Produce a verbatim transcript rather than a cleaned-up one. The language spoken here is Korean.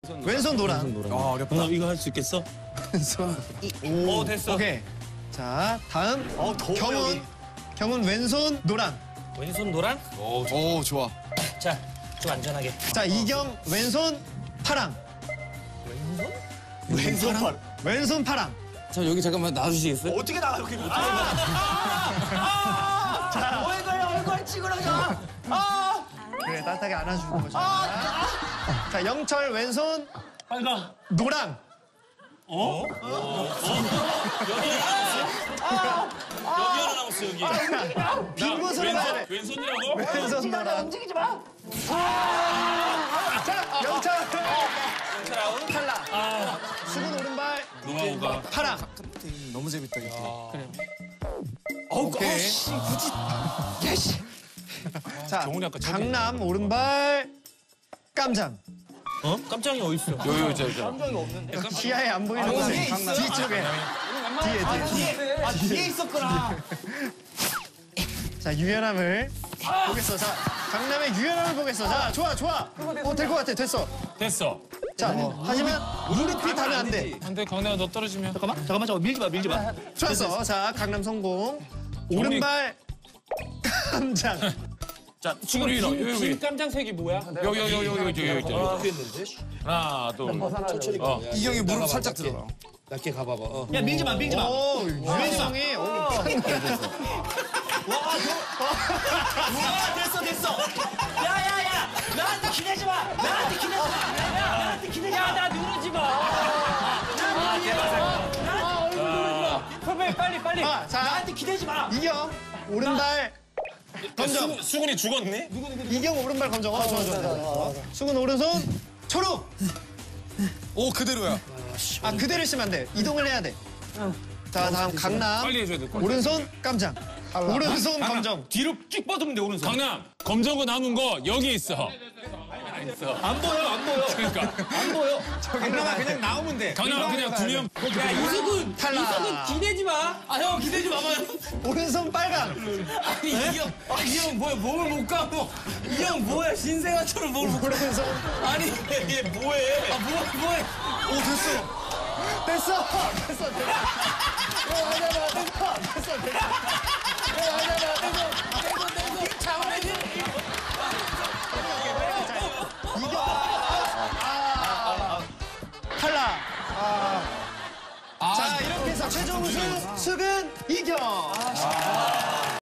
왼손 노란. 아, 어렵다. 너 이거 할 수 있겠어? 왼손. 오, 됐어. 오케이. 자, 다음. 어, 더워, 경훈. 여기. 경훈 왼손 노란. 왼손 노란? 오, 오, 좋아. 자, 좀 안전하게. 자, 이경 왼손 파랑. 왼손 팔. 왼손 파랑. 저 여기 잠깐만 놔주시겠어요? 어떻게 나가, 여기. 자, 얼굴 얼굴 찌그러져. 아! 그래, 따뜻하게 안아주는 거죠. 자, 영철 왼손 빨강. 노랑. 어? 여기 하나 남았어, 여기. 빈 곳으로 가야 돼. 왼손이라고? 왼손 노랑. 움직이지 마. 자, 영철. 탈락. 수근 오른발. 노하우가. 파랑. 너무 재밌다, 이게. 오케이. 씨, 굳이. 야 씨. 자, 경훈이 아까 저기. 강남 오른발 깜장. 어? 깜짝이 어딨어? 요요, 저, 저. 시야에 안 보이는 곳에 뒤쪽에. 뒤에, 뒤에. 아 뒤에 있었구나. 자, 유연함을 보겠어. 자, 강남의 유연함을 보겠어. 자, 좋아, 좋아. 어, 될 것 같아. 됐어. 됐어. 자, 하지만 무릎이 닿으면 안 돼. 안 돼, 강내가 너 떨어지면. 잠깐만, 잠깐만, 잠깐만. 밀지 마, 밀지 마. 좋았어. 자, 강남 성공. 오른발 깜장. 자, 지금 여기, 여기, 여기. 깜장색이 뭐야? 여기, 여기, 여기, 여기, 여기, 여기. 하나, 둘. 어. 이경이 무릎 살짝 들어라. 낮게 가봐봐. 어. 야, 밀지 마, 밀지 마. 오, 유연성이. 오. 와, 됐어, 됐어. 야야야, 나한테 기대지 마. 나한테 기대지 마. 나한테 기대지 마. 나 누르지 마. 아 제발. 나 얼굴 누르지 마. 선배 빨리 빨리. 아, 자, 나한테 기대지 마. 이경 오른발 검정. 수, 수근이 죽었네? 이경 오른발 검정. 어, 좋아, 좋아, 좋아. 수근 오른손 초록. 오, 그대로야. 아, 그대로 쓰면 안 돼. 이동을 해야 돼. 자, 다음 강남. 빨리 해줘야 될 거야. 오른손 깜장. 오른손 검정. 뒤로 쭉 뻗으면 돼, 오른손. 강남, 검정고 남은 거 여기 있어. 안 보여, 안 보여. 그러니까. 안 보여. 강남아, 그냥 나오면 돼. 강남 그냥 두면 야 이석은 탈락. 기대지 마. 아, 형, 기대지 마봐요. 오른손 빨강. 아니 이형 이형 뭐야 몸을 못 감고 이 형 뭐야 신생아처럼 몸을 못 오른손. 아니 얘 뭐해? 아 뭐, 뭐해? 오, 됐어. 됐어. 됐어, 됐어. 어, 하잖아. 됐어. 됐어, 됐어. 어, 하잖아. 됐어. 장난이 이겨. 아, 탈락. 아. 자, 이렇게 해서 최종 우승 수근 이겨.